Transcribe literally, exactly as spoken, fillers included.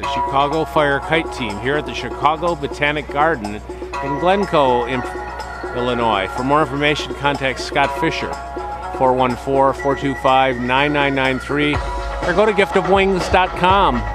the Chicago Fire Kite Team here at the Chicago Botanic Garden in Glencoe, in Illinois. For more information, contact Scott Fisher, four one four, four two five, nine nine nine three, or go to gift of wings dot com.